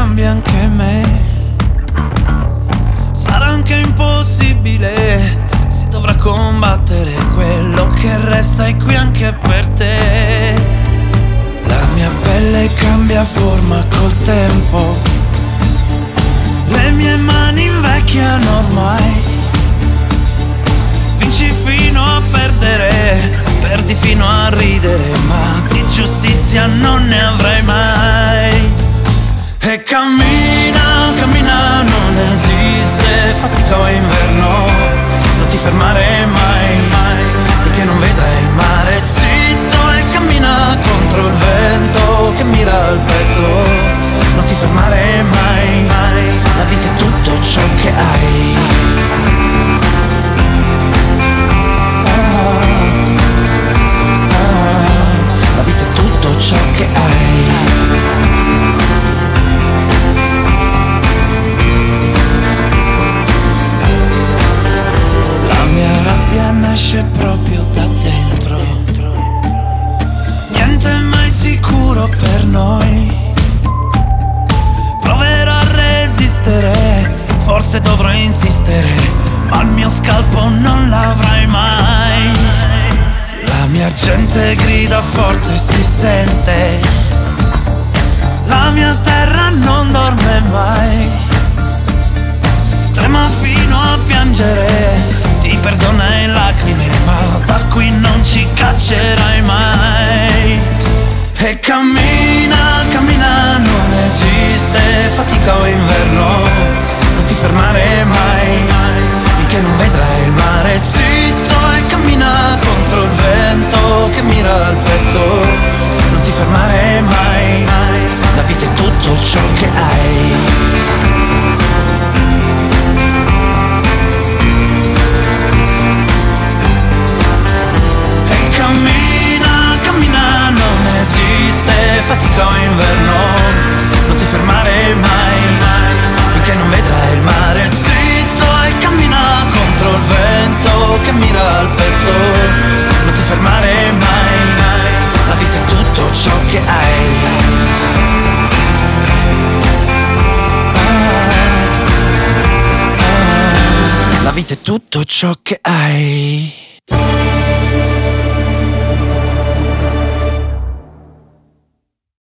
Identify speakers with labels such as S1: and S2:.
S1: cambia anche me. Sarà anche impossibile, si dovrà combattere, quello che resta è qui anche per te. La mia pelle cambia forma col tempo, le mie mani invecchiano ormai. Vinci fino a perdere, perdi fino a ridere, ma di giustizia non ne avrai mai. E cammina, cammina, non esiste fatica o inverno, non ti fermare mai, finché non vedrai il mare. Zitto e cammina contro il vento che mira al petto, non ti fermare mai, la vita è tutto ciò che hai. La vita è tutto ciò che hai. La mia rabbia nasce proprio da dentro, niente è mai sicuro per noi. Proverò a resistere, forse dovrò insistere, ma il mio scalpo non l'avrai mai. La mia gente grida forte, si sente, la mia terra non dorme mai. Trema fino a piangere, ti perdona in lacrime, ma da qui non ci caccerai mai. E cammina, cammina, non esiste fatica o inverno, non ti fermare mai, finché non vedrai il mare. Zitto e cammina contro il vento che mira al petto, non ti fermare mai, la vita è tutto ciò che hai. Cammina, cammina, non esiste fatica o inverno, non ti fermare mai, finché non vedrai il mare. Zitto e cammina contro il vento che mira al petto, non ti fermare mai, la vita è tutto ciò che hai. La vita è tutto ciò che hai.